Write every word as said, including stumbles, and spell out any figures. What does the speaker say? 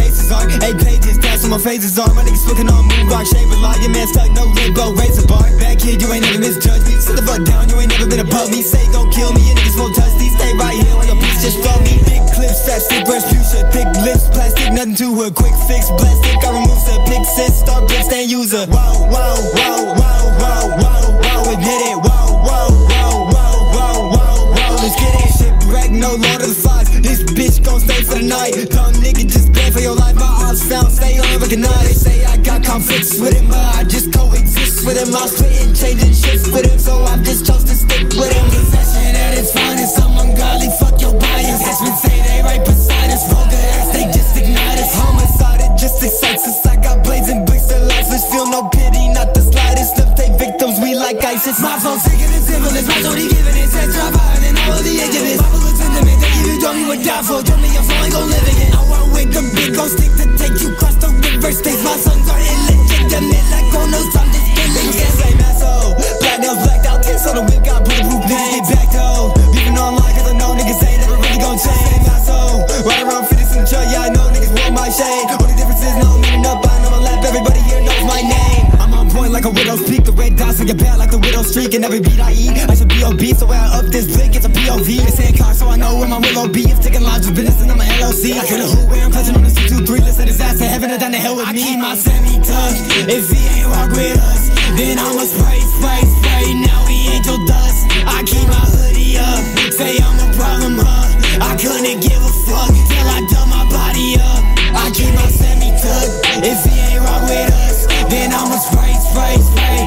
faces are. Eight pages, that's what my faces are. My niggas smoking on MoonRocks Shangri. Your man stuck, no Limbo, razor bar. Bad kid, you ain't never misjudge me. Sit the fuck down, you ain't never been above me. Say gon' kill me, your niggas won't touch these. Stay right here while your bitch just flow me. Big clips, fat stick, Rasputia. Thick lips, plastic, nothing to her. Quick fix, blastic, I remove the Pyxis. Start blitz, stand user. Whoa, whoa, whoa, whoa, whoa, whoa, whoa, and hit it. Whoa, whoa, whoa, whoa, whoa, whoa, whoa, let's get it. Shipwreck, no Lord of the Flies. This bitch gon' stay for the night. Dumb nigga just beg for your life. My odds found, stay unrecognized. They say I got conflicts with him, but I just coexist with him. I'm splitting, changing shifts with him, so I just chose to stick with him. Possession at its finest, I'm ungodly, fuck your bias. Attachments say they right beside us, vulgar ass, they just ignite us. Homicide, it just excites us. I got blazing bricks and lifeless, feel no pity, not the slightest. Slip they victims, we like ISIS. My phone sicker than syphilis, my shorty giving it sex, drive higher than all of the exhibits. My bullets intimate, they give you drum, you would die for. Drum me, I'm falling, gon' live again. I want with the big gon' stick to take you cross the river states. My sons are illegitimate, like on those time just killing. Same asshole, black nails blacked out, tints on the whip, got bulletproof paint. Back though, beefing online cause I know niggas ain't never really gon' change. Same asshole, right around fifties in the truck, yeah I know niggas want my shade. Only difference is no meaning up, I know my lap, everybody here knows my name. I'm on point like a widow's peak, the red dots on your back like the widow's streak. And every beat I eat, I should be obese, so when I up this blick, it's a P O V. It's hand car, so I know where my willow be. If taking lines with business and I'm a L L C. I kill a hoop where I'm clutching on the C two three. Let's set his ass to heaven and down the hell with me. I keep my semi-tuck, if he ain't rock with us, then I'ma spray, spray, spray. Now he ain't your dust. I keep my hoodie up, say I'm a problem, huh? I couldn't give a fuck till I done my body up. I keep my semi-tuck, if he ain't rock with us, then I'ma spray, spray, spray.